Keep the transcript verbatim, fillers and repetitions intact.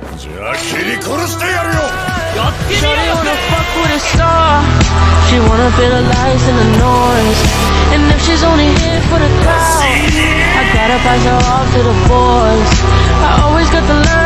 じゃあ切り殺してやるよ。 Shorty wanna fuck with a star. She want a bit of lights and the noise. And if she's only here for the crowd, I gotta pass her off to the boys. I always got the line.